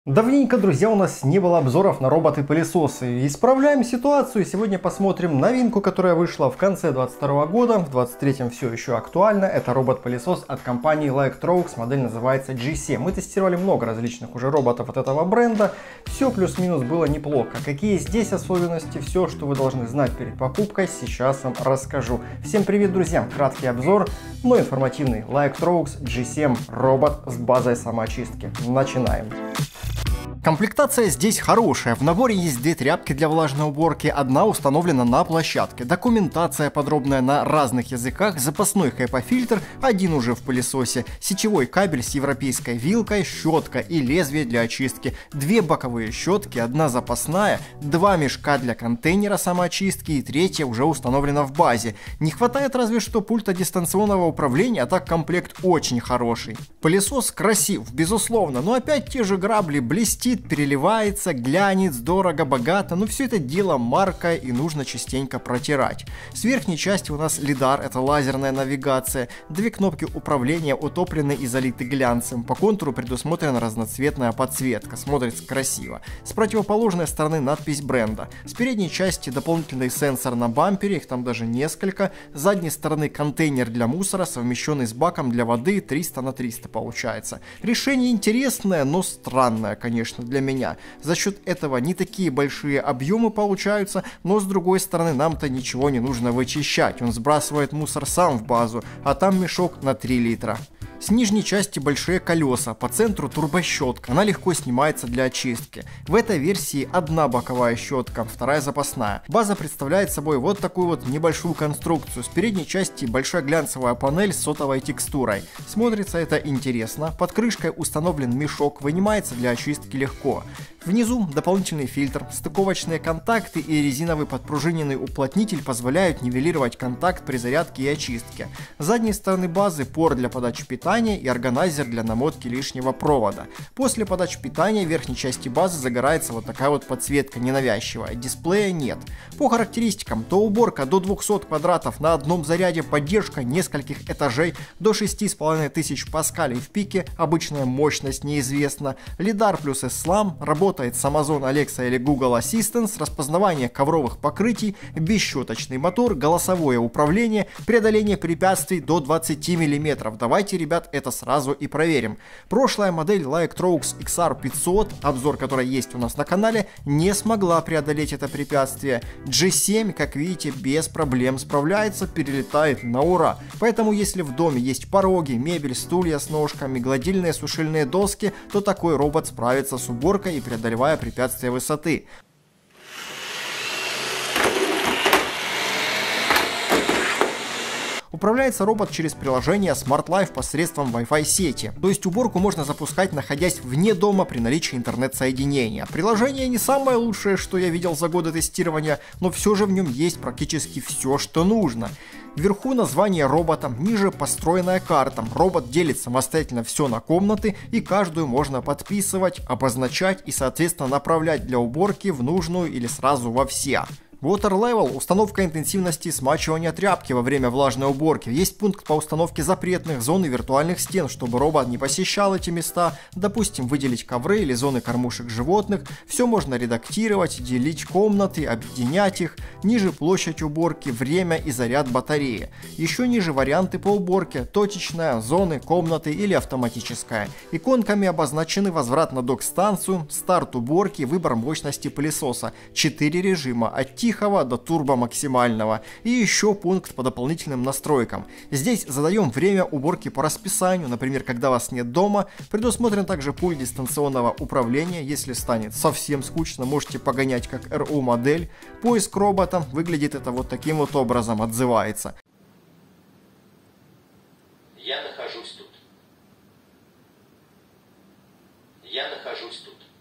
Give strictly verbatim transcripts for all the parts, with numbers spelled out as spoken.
Давненько, друзья, у нас не было обзоров на роботы-пылесосы. Исправляем ситуацию. Сегодня посмотрим новинку, которая вышла в конце двадцать второго года. В двадцать третьем все еще актуально. Это робот-пылесос от компании Lectrolux. Модель называется джи семь. Мы тестировали много различных уже роботов от этого бренда. Все плюс-минус было неплохо. Какие здесь особенности, все, что вы должны знать перед покупкой, сейчас вам расскажу. Всем привет, друзья! Краткий обзор, но информативный. Lectrolux джи семь робот с базой самоочистки. Начинаем. Комплектация здесь хорошая. В наборе есть две тряпки для влажной уборки, одна установлена на площадке. Документация подробная на разных языках, запасной хэпа-фильтр, один уже в пылесосе, сетевой кабель с европейской вилкой, щетка и лезвие для очистки, две боковые щетки, одна запасная, два мешка для контейнера самоочистки и третья уже установлена в базе. Не хватает разве что пульта дистанционного управления, а так комплект очень хороший. Пылесос красив, безусловно, но опять те же грабли, блестит, переливается, глянет, дорого, богато, но все это дело марка и нужно частенько протирать. С верхней части у нас лидар, это лазерная навигация, две кнопки управления утоплены и залиты глянцем, по контуру предусмотрена разноцветная подсветка, смотрится красиво. С противоположной стороны надпись бренда, с передней части дополнительный сенсор на бампере, их там даже несколько, с задней стороны контейнер для мусора, совмещенный с баком для воды, триста на триста получается. Решение интересное, но странное, конечно, для меня. За счет этого не такие большие объемы получаются, но с другой стороны нам-то ничего не нужно вычищать. Он сбрасывает мусор сам в базу, а там мешок на три литра. С нижней части большие колеса, по центру турбощетка, она легко снимается для очистки. В этой версии одна боковая щетка, вторая запасная. База представляет собой вот такую вот небольшую конструкцию. С передней части большая глянцевая панель с сотовой текстурой. Смотрится это интересно. Под крышкой установлен мешок, вынимается для очистки легко. Внизу дополнительный фильтр, стыковочные контакты и резиновый подпружиненный уплотнитель позволяют нивелировать контакт при зарядке и очистке. С задней стороны базы порт для подачи питания и органайзер для намотки лишнего провода. После подачи питания в верхней части базы загорается вот такая вот подсветка ненавязчивая, дисплея нет. По характеристикам, то уборка до двухсот квадратов на одном заряде, поддержка нескольких этажей, до шести с половиной тысяч паскалей в пике, обычная мощность неизвестна, лидар плюс эс-слам, работа с Amazon Alexa или Google Assistant, распознавание ковровых покрытий, бесщеточный мотор, голосовое управление, преодоление препятствий до двадцати миллиметров. Давайте, ребят, это сразу и проверим. Прошлая модель Lectrolux икс ар пятьсот, обзор которой есть у нас на канале, не смогла преодолеть это препятствие. джи семь, как видите, без проблем справляется, перелетает на ура. Поэтому, если в доме есть пороги, мебель, стулья с ножками, гладильные сушильные доски, то такой робот справится с уборкой и преодолевает преодолевая препятствия высоты. Управляется робот через приложение Smart Life посредством Wi-Fi сети, то есть уборку можно запускать, находясь вне дома при наличии интернет-соединения. Приложение не самое лучшее, что я видел за годы тестирования, но все же в нем есть практически все, что нужно. Вверху название робота, ниже построенная карта. Робот делит самостоятельно все на комнаты, и каждую можно подписывать, обозначать и, соответственно, направлять для уборки в нужную или сразу во все. Water Level – установка интенсивности смачивания тряпки во время влажной уборки. Есть пункт по установке запретных зон и виртуальных стен, чтобы робот не посещал эти места. Допустим, выделить ковры или зоны кормушек животных. Все можно редактировать, делить комнаты, объединять их. Ниже площадь уборки, время и заряд батареи. Еще ниже варианты по уборке – точечная, зоны, комнаты или автоматическая. Иконками обозначены возврат на док-станцию, старт уборки, выбор мощности пылесоса. Четыре режима от тихого до турбо максимального. И еще пункт по дополнительным настройкам. Здесь задаем время уборки по расписанию, например, когда вас нет дома. Предусмотрен также пульт дистанционного управления. Если станет совсем скучно, можете погонять как эр у модель. Поиск робота, выглядит это вот таким вот образом, отзывается. Я нахожусь тут. Я нахожусь тут.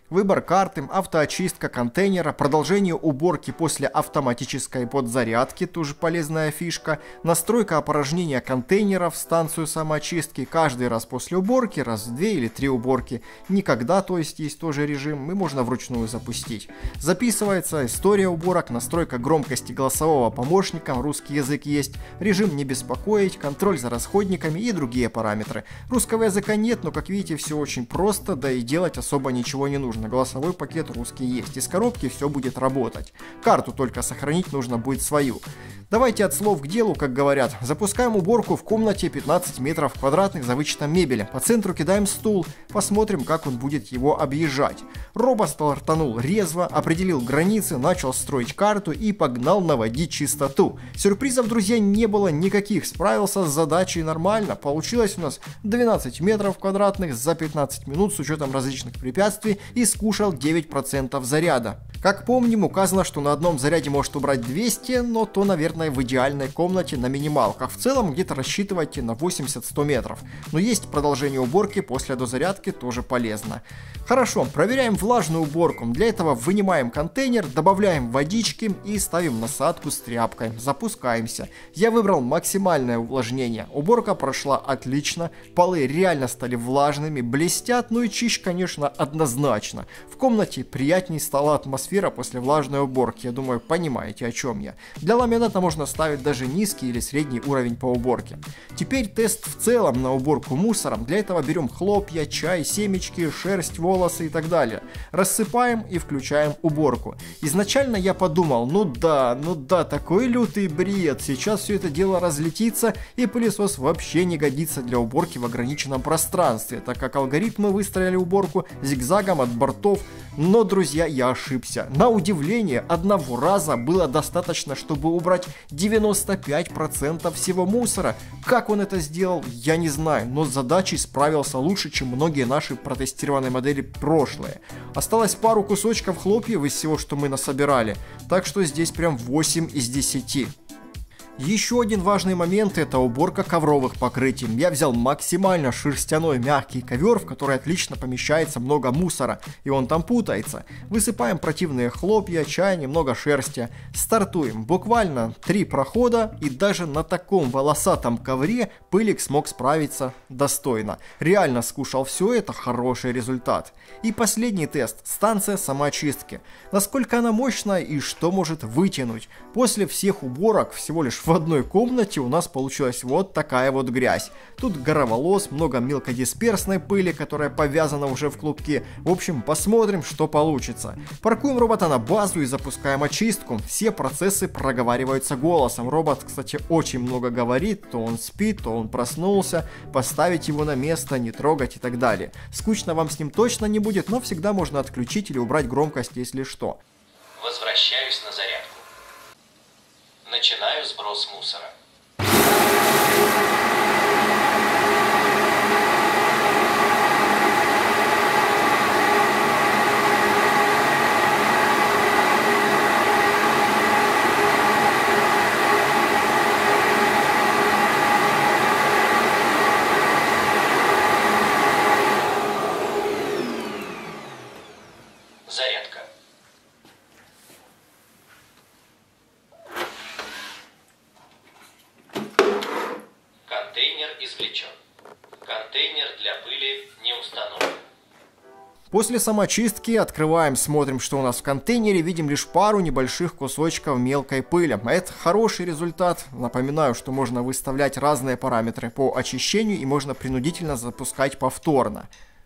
Выбор карты, автоочистка контейнера, продолжение уборки после автоматической подзарядки, тоже полезная фишка, настройка опорожнения контейнеров, станцию самоочистки каждый раз после уборки, раз в две или три уборки, никогда, то есть есть тоже режим, и можно вручную запустить. Записывается история уборок, настройка громкости голосового помощника, русский язык есть, режим не беспокоить, контроль за расходниками и другие параметры. Русского языка нет, но как видите, все очень просто, да и делать особо ничего не нужно. Голосовой пакет русский есть, из коробки все будет работать. Карту только сохранить нужно будет свою. Давайте от слов к делу, как говорят. Запускаем уборку в комнате пятнадцать метров квадратных за вычетом мебели. По центру кидаем стул, посмотрим, как он будет его объезжать. Робот стартанул резво, определил границы, начал строить карту и погнал наводить чистоту. Сюрпризов, друзья, не было никаких, справился с задачей нормально. Получилось у нас двенадцать метров квадратных за пятнадцать минут с учетом различных препятствий и скушал девять процентов заряда. Как помним, указано, что на одном заряде может убрать двести, но то, наверное, в идеальной комнате на минималках. В целом где-то рассчитывайте на восемьдесят-сто метров. Но есть продолжение уборки после дозарядки, тоже полезно. Хорошо, проверяем влажную уборку. Для этого вынимаем контейнер, добавляем водички и ставим насадку с тряпкой. Запускаемся. Я выбрал максимальное увлажнение. Уборка прошла отлично. Полы реально стали влажными, блестят, ну и чищ, конечно, однозначно. В комнате приятней стала атмосфера после влажной уборки. Я думаю, понимаете, о чем я. Для ламината можно ставить даже низкий или средний уровень по уборке. Теперь тест в целом на уборку мусором. Для этого берем хлопья, чай, семечки, шерсть, волосы и так далее. Рассыпаем и включаем уборку. Изначально я подумал, ну да, ну да, такой лютый бред. Сейчас все это дело разлетится и пылесос вообще не годится для уборки в ограниченном пространстве, так как алгоритмы выстроили уборку зигзагом от бортов. Но, друзья, я ошибся. На удивление, одного раза было достаточно, чтобы убрать девяносто пять процентов всего мусора. Как он это сделал, я не знаю, но с задачей справился лучше, чем многие наши протестированные модели прошлые. Осталось пару кусочков хлопьев из всего, что мы насобирали, так что здесь прям восемь из десяти. Еще один важный момент — это уборка ковровых покрытий. Я взял максимально шерстяной мягкий ковер, в который отлично помещается много мусора, и он там путается. Высыпаем противные хлопья, чай, немного шерсти. Стартуем. Буквально три прохода, и даже на таком волосатом ковре пылик смог справиться достойно. Реально скушал все это, хороший результат. И последний тест — станция самоочистки. Насколько она мощная и что может вытянуть. После всех уборок всего лишь в одной комнате у нас получилась вот такая вот грязь. Тут гора волос, много мелкодисперсной пыли, которая повязана уже в клубки. В общем, посмотрим, что получится. Паркуем робота на базу и запускаем очистку. Все процессы проговариваются голосом. Робот, кстати, очень много говорит. То он спит, то он проснулся. Поставить его на место, не трогать и так далее. Скучно вам с ним точно не будет, но всегда можно отключить или убрать громкость, если что. Возвращаюсь на зарядку. Начинаю сброс мусора. Зарядка. Контейнер извлечен. Контейнер для пыли не установлен. После самочистки открываем, смотрим, что у нас в контейнере, видим лишь пару небольших кусочков мелкой пыли. Это хороший результат. Напоминаю, что можно выставлять разные параметры по очищению и можно принудительно запускать повторно.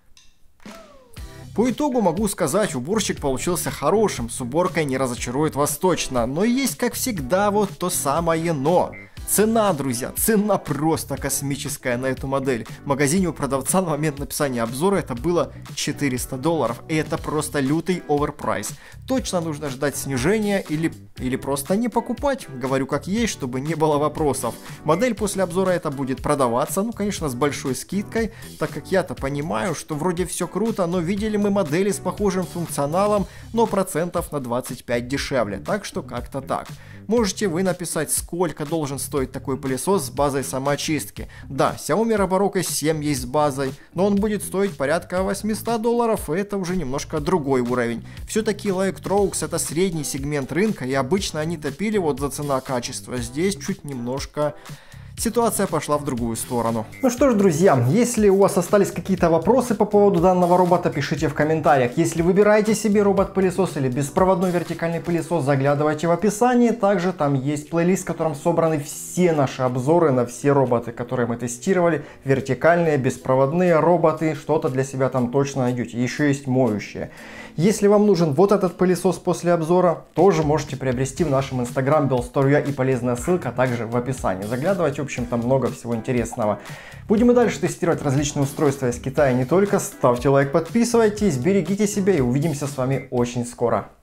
По итогу могу сказать, уборщик получился хорошим, с уборкой не разочарует вас точно, но есть, как всегда, вот то самое но. Цена, друзья, цена просто космическая на эту модель. В магазине у продавца на момент написания обзора это было четыреста долларов, и это просто лютый оверпрайс. Точно нужно ждать снижения или, или просто не покупать, говорю как есть, чтобы не было вопросов. Модель после обзора это будет продаваться, ну конечно с большой скидкой, так как я-то понимаю, что вроде все круто, но видели мы модели с похожим функционалом, но процентов на двадцать пять дешевле, так что как-то так. Можете вы написать, сколько должен стоить стоить такой пылесос с базой самоочистки. Да, Xiaomi Roborock эс семь есть с базой, но он будет стоить порядка восемьсот долларов, и это уже немножко другой уровень. Все-таки Electrolux это средний сегмент рынка, и обычно они топили вот за цена-качество. Здесь чуть немножко... ситуация пошла в другую сторону. Ну что ж, друзья, если у вас остались какие-то вопросы по поводу данного робота, пишите в комментариях. Если выбираете себе робот-пылесос или беспроводной вертикальный пылесос, заглядывайте в описание. Также там есть плейлист, в котором собраны все наши обзоры на все роботы, которые мы тестировали. Вертикальные, беспроводные роботы, что-то для себя там точно найдете. Еще есть моющие. Если вам нужен вот этот пылесос после обзора, тоже можете приобрести в нашем инстаграм Belstore.ua, и полезная ссылка также в описании. Заглядывайте, в общем, там много всего интересного. Будем и дальше тестировать различные устройства из Китая не только. Ставьте лайк, подписывайтесь, берегите себя и увидимся с вами очень скоро.